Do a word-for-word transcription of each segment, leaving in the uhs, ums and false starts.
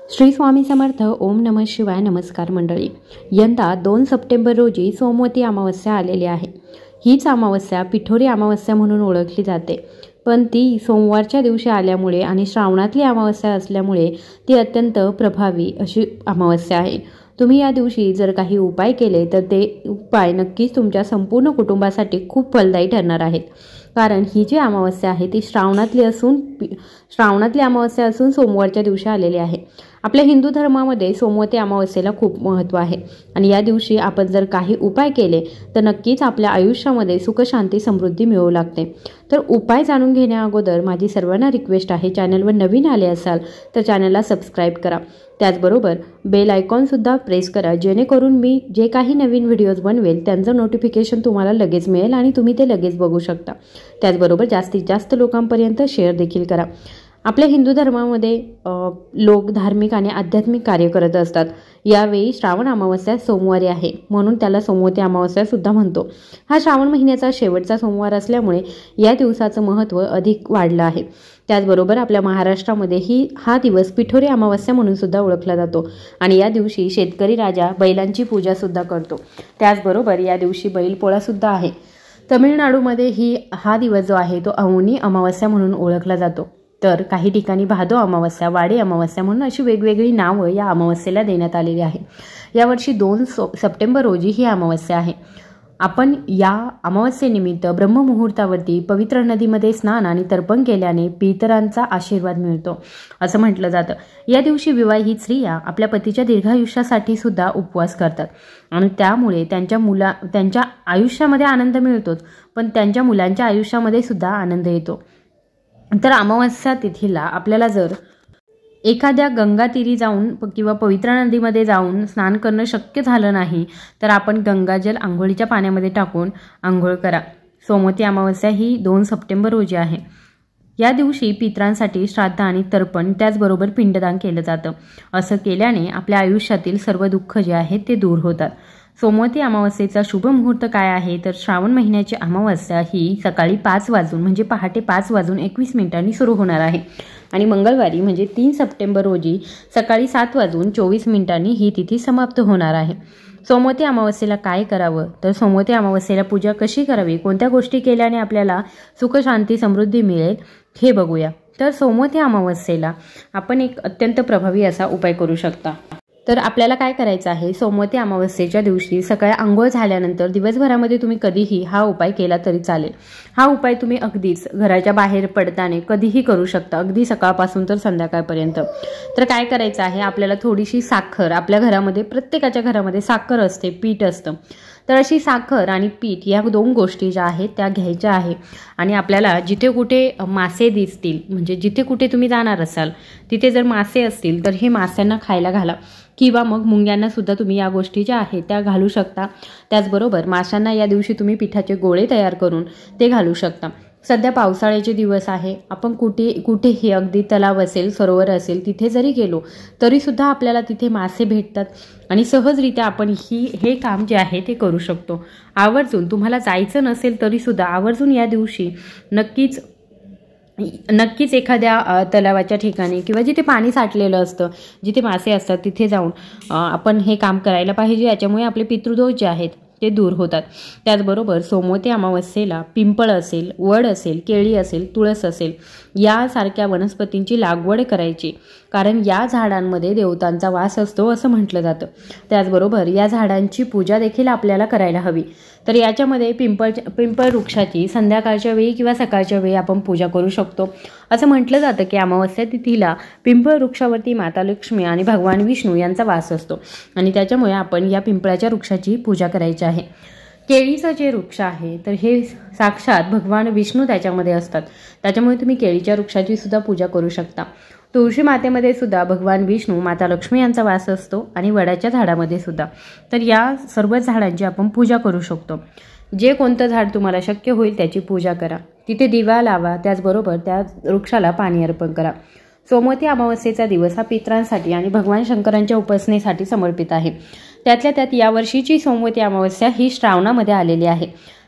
श्री स्वामी समर्थ. ओम नमः शिवाय. नमस्कार मंडळी. यंदा दोन सप्टेंबर रोजी सोमवती अमावस्या आलेली आहे. हीच अमावस्या पिठोरी अमावस्या म्हणून ओळखली जाते, पण ती सोमवारच्या दिवशी आल्यामुळे आणि श्रावणातली अमावस्या असल्यामुळे ती अत्यंत प्रभावी अशी अमावस्या आहे. तुम्ही या दिवशी जर काही उपाय केले तर ते उपाय नक्कीच तुमच्या संपूर्ण कुटुंबासाठी खूप फलदायी ठरणार आहेत. कारण ही जी अमावस्या आहे ती श्रावणातली असून श्रावणातली अमावस्या असून सोमवारच्या दिवशी आलेली आहे. आपल्या हिंदू धर्मामध्ये सोमवती अमावस्येला खूप महत्त्व आहे आणि या दिवशी आपण जर काही उपाय केले तर नक्कीच आपल्या आयुष्यामध्ये सुख शांती समृद्धी मिळू लागते. तर उपाय जाणून घेण्या अगोदर माझी सर्वांना रिक्वेस्ट आहे, चॅनलवर नवीन आले असाल तर चॅनलला सबस्क्राईब करा. त्याचबरोबर बेल आयकॉनसुद्धा प्रेस करा, जेणेकरून मी जे काही नवीन व्हिडिओज बनवेल त्यांचं नोटिफिकेशन तुम्हाला लगेच मिळेल आणि तुम्ही ते लगेच बघू शकता. त्याचबरोबर जास्तीत जास्त लोकांपर्यंत शेअर देखील करा. आपल्या हिंदू धर्मामध्ये लोक धार्मिक आणि आध्यात्मिक कार्य करत असतात. यावेळी श्रावण अमावस्या सोमवारी आहे म्हणून त्याला सोमवती अमावस्या सुद्धा म्हणतो. हा श्रावण महिन्याचा शेवटचा सोमवार असल्यामुळे या दिवसाचं महत्त्व अधिक वाढलं आहे. त्याचबरोबर आपल्या महाराष्ट्रामध्ये ही हा दिवस पिठोरी अमावस्या म्हणून सुद्धा ओळखला जातो आणि या दिवशी शेतकरी राजा बैलांची पूजा सुद्धा करतो. त्याचबरोबर या दिवशी बैलपोळा सुद्धा आहे. तमिळनाडूमध्ये ही हा दिवस जो आहे तो अवनी अमावस्या म्हणून ओळखला जातो. तर काही ठिकाणी भादो अमावस्या, वाडी अमावस्या म्हणून अशी वेगवेगळी नावं या अमावस्येला देण्यात आलेली आहे. यावर्षी दोन सप्टेंबर रोजी ही अमावस्या आहे. आपण या अमावस्येनिमित्त ब्रह्ममुहूर्तावरती पवित्र नदीमध्ये स्नान आणि तर्पण केल्याने पितरांचा आशीर्वाद मिळतो असं म्हटलं जातं. या दिवशी विवाहित स्त्रिया आपल्या पतीच्या दीर्घायुष्यासाठी सुद्धा उपवास करतात आणि त्यामुळे त्यांच्या मुला त्यांच्या आयुष्यामध्ये आनंद मिळतोच, पण त्यांच्या मुलांच्या आयुष्यामध्ये सुद्धा आनंद येतो. तर अमावस्या तिथीला आपल्याला जर एखाद्या गंगातीरी जाऊन किंवा पवित्र नदीमध्ये जाऊन स्नान करणं शक्य झालं नाही तर आपण गंगाजल आंघोळीच्या पाण्यामध्ये टाकून आंघोळ करा. सोमवती अमावस्या ही दोन सप्टेंबर रोजी आहे. या दिवशी पितरांसाठी श्राद्ध आणि तर्पण त्याचबरोबर पिंडदान केलं जातं. असं केल्याने आपल्या आयुष्यातील सर्व दुःख जे आहेत ते दूर होतात. सोमवती अमावस्येचा शुभ मुहूर्त काय आहे तर श्रावण महिन्याची अमावस्या ही सकाळी पाच वाजून म्हणजे पहाटे पाच वाजून एकवीस मिनिटांनी सुरू होणार आहे आणि मंगळवारी म्हणजे तीन सप्टेंबर रोजी सकाळी सात वाजून चोवीस मिनिटांनी ही तिथी समाप्त होणार आहे. सोमवती अमावस्येला काय करावं तर सोमवती अमावस्येला पूजा कशी करावी, कोणत्या गोष्टी केल्याने आपल्याला सुख शांती समृद्धी मिळेल हे बघूया. तर सोमवती अमावस्येला आपण एक अत्यंत प्रभावी असा उपाय करू शकता. तर आपल्याला काय करायचं आहे, सोमवती अमावस्येच्या दिवशी सकाळी आंघोळ झाल्यानंतर दिवसभरामध्ये तुम्ही कधीही हा उपाय केला तरी चालेल. हा उपाय तुम्ही अगदीच घराच्या बाहेर पडताना कधीही करू शकता, अगदी सकाळपासून तर संध्याकाळपर्यंत. तर काय करायचं आहे, आपल्याला थोडीशी साखर, आपल्या घरामध्ये प्रत्येकाच्या घरामध्ये साखर असते, पीठ असतं, तर अशी साखर आणि पीठ या दोन गोष्टी ज्या आहेत त्या घ्यायच्या आहे आणि आपल्याला जिथे कुठे मासे दिसतील म्हणजे जिथे कुठे तुम्ही जाणार असाल तिथे जर मासे असतील तर हे मास्यांना खायला घाला किंवा मग मुंग्यांना सुद्धा तुम्ही या गोष्टी ज्या आहेत त्या घालू शकता. त्याचबरोबर माशांना या दिवशी तुम्ही पिठाचे गोळे तयार करून ते घालू शकता. सध्या पावसाळ्याचे दिवस आहे, आपण कुठे कुठेही अगदी तलाव असेल, सरोवर असेल तिथे जरी गेलो तरीसुद्धा आपल्याला तिथे मासे भेटतात आणि सहजरित्या आपण ही हे काम जे आहे ते करू शकतो. आवर्जून तुम्हाला जायचं नसेल तरीसुद्धा आवर्जून या दिवशी नक्कीच नक्कीच एखाद्या तलावाच्या ठिकाणी किंवा जिथे पाणी साठलेलं असतं, जिथे मासे असतात तिथे जाऊन आपण हे काम करायला पाहिजे. याच्यामुळे आपले पितृदोष जे आहेत ते दूर होतात. त्याचबरोबर सोमवती अमावस्येला पिंपळ असेल, वड असेल, केळी असेल, तुळस असेल यासारख्या वनस्पतींची लागवड करायची, कारण या झाडांमध्ये देवतांचा वास असतो असं म्हटलं जातं. त्याचबरोबर या झाडांची पूजा देखील आपल्याला करायला हवी. तर याच्यामध्ये पिंपळ पिंपळ वृक्षाची संध्याकाळच्या वेळी किंवा सकाळच्या वेळी आपण पूजा करू शकतो. असं म्हटलं जातं की अमावस्या तिथीला पिंपळ वृक्षावरती माता लक्ष्मी आणि भगवान विष्णू यांचा वास असतो आणि त्याच्यामुळे आपण या पिंपळाच्या वृक्षाची पूजा करायची आहे. केळीचं जे वृक्ष आहे तर हे साक्षात भगवान विष्णू त्याच्यामध्ये असतात, त्याच्यामुळे तुम्ही केळीच्या वृक्षाची सुद्धा पूजा करू शकता. तुळशी मातेमध्ये सुद्धा भगवान विष्णू, माता लक्ष्मी यांचा वास असतो आणि वडाच्या झाडामध्ये सुद्धा. तर या सर्व झाडांची आपण पूजा करू शकतो. जे कोणतं झाड तुम्हाला शक्य होईल त्याची पूजा करा, तिथे दिवा लावा, त्याचबरोबर त्या वृक्षाला पाणी अर्पण करा. सोमवती अमावस्येचा दिवस हा पितरांसाठी आणि भगवान शंकरांच्या उपासनेसाठी समर्पित आहे. त्यातल्या त्यात यावर्षीची सोमवती अमावस्या ही श्रावणामध्ये आलेली आहे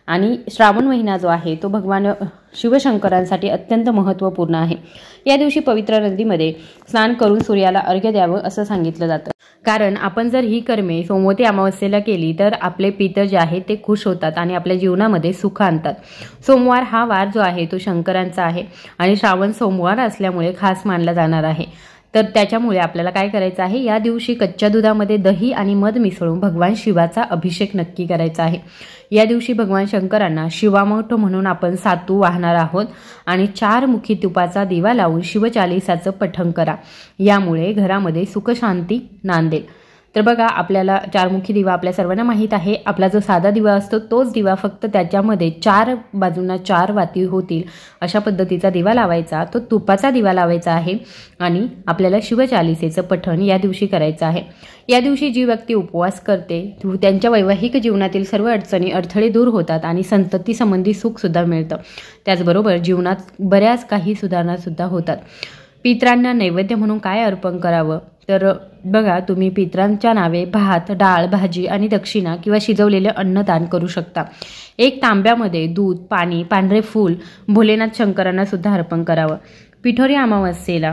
आणि श्रावण महिना जो आहे तो भगवान शिवशंकरांसाठी अत्यंत महत्त्वपूर्ण आहे। या दिवशी पवित्र नदीमध्ये स्नान करून सूर्याला अर्घ्य द्यावं असं सांगितलं जातं, कारण आपण जर ही कर्मे सोमवती अमावस्येला केली तर आपले पितर जे आहे ते खुश होतात आणि आपल्या जीवनामध्ये सुख आणतात। सोमवार हा वार जो आहे तो शंकरांचा आहे आणि श्रावण सोमवार असल्यामुळे खास मानला जाणार आहे। तर त्याच्यामुळे आपल्याला काय करायचं आहे, या दिवशी कच्च्या दुधामध्ये दही आणि मध मिसळून भगवान शिवाचा अभिषेक नक्की करायचा आहे। या दिवशी भगवान शंकरांना शिवामठ म्हणून आपण सातू वाहणार आहोत आणि चार मुखी तुपाचा दिवा लावून शिवचालिसाचं पठण करा, यामुळे घरामध्ये सुख शांती नांदेल। तर बघा, आपल्याला चारमुखी दिवा आपल्या सर्वांना माहीत आहे। आपला जो साधा दिवा असतो तोच दिवा, फक्त त्याच्यामध्ये चार बाजूंना चार वाती होतील अशा पद्धतीचा दिवा लावायचा, तो तुपाचा दिवा लावायचा आहे आणि आपल्याला शिवचालिसेचं पठण या दिवशी करायचं आहे। या दिवशी जी व्यक्ती उपवास करते त्यांच्या वैवाहिक जीवनातील सर्व अडचणी अडथळे दूर होतात आणि संतती संबंधी सुखसुद्धा मिळतं। त्याचबरोबर जीवनात बऱ्याच काही सुधारणासुद्धा होतात। पितरांना नैवेद्य म्हणून काय अर्पण करावं, तर बघा, तुम्ही पितरांच्या नावे भात, डाळ, भाजी आणि दक्षिणा किंवा शिजवलेले अन्न दान करू शकता। एक तांब्यामध्ये दूध, पाणी, पांढरे फूल भोलेनाथ शंकरांना सुद्धा अर्पण करावं। पिठोरी अमावस्येला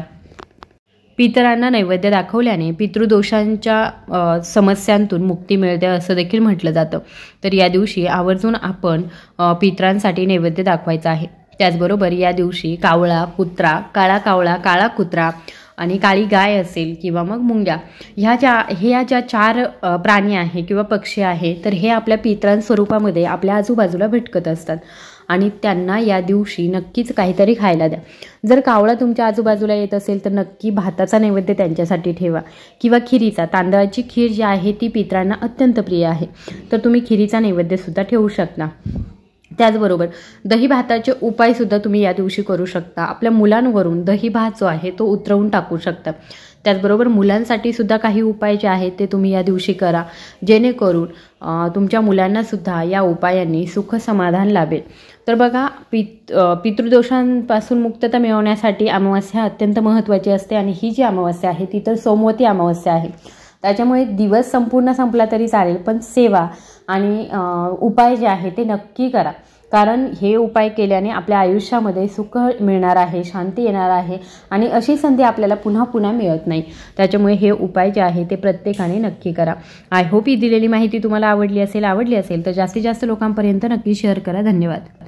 पितरांना नैवेद्य दाखवल्याने पितृदोषांच्या समस्यांतून मुक्ती मिळते असं देखील म्हटलं जातं। तर या दिवशी आवर्जून आपण पितरांसाठी नैवेद्य दाखवायचा आहे। त्याचबरोबर या दिवशी कावळा, कुत्रा, काळा कावळा, काळा कुत्रा आणि काळी गाय असेल किंवा मग मुंग्या, ह्या ज्या ह्या ज्या चार प्राणी आहे किंवा पक्षी आहे, तर हे आपल्या पितरांस्वरूपामध्ये आपल्या आजूबाजूला भटकत असतात आणि त्यांना या दिवशी नक्कीच काहीतरी खायला द्या। जर कावळा तुमच्या आजूबाजूला येत असेल तर नक्की भाताचा नैवेद्य त्यांच्यासाठी ठेवा किंवा खिरीचा, तांदळाची खीर जी आहे ती पितरांना अत्यंत प्रिय आहे, तर तुम्ही खिरीचा नैवेद्यसुद्धा ठेवू शकता। त्याचबरोबर दही भाताचे उपायसुद्धा तुम्ही या दिवशी करू शकता। आपल्या मुलांवरून दही भात जो आहे तो उतरवून टाकू शकता। त्याचबरोबर मुलांसाठी सुद्धा काही उपाय जे आहेत ते तुम्ही या दिवशी करा, जेणेकरून तुमच्या मुलांनासुद्धा या उपायांनी सुख समाधान लाभेल। तर बघा, पित पितृदोषांपासून मुक्तता मिळवण्यासाठी अमावस्या अत्यंत महत्त्वाची असते आणि ही जी अमावस्या आहे ती तर सोमवती अमावस्या आहे। त्याच्यामुळे दिवस संपूर्ण संपला तरी चालेल, पण सेवा आणि उपाय जे आहे ते नक्की करा, कारण हे उपाय केल्याने आपल्या आयुष्यामध्ये सुख मिळणार आहे, शांती येणार आहे आणि अशी संधी आपल्याला पुन्हा पुन्हा मिळत नाही। त्याच्यामुळे हे उपाय जे आहे ते प्रत्येकाने नक्की करा। आय होप ही दिलेली माहिती तुम्हाला आवडली असेल आवडली असेल तर जास्तीत जास्त लोकांपर्यंत नक्की शेअर करा। धन्यवाद।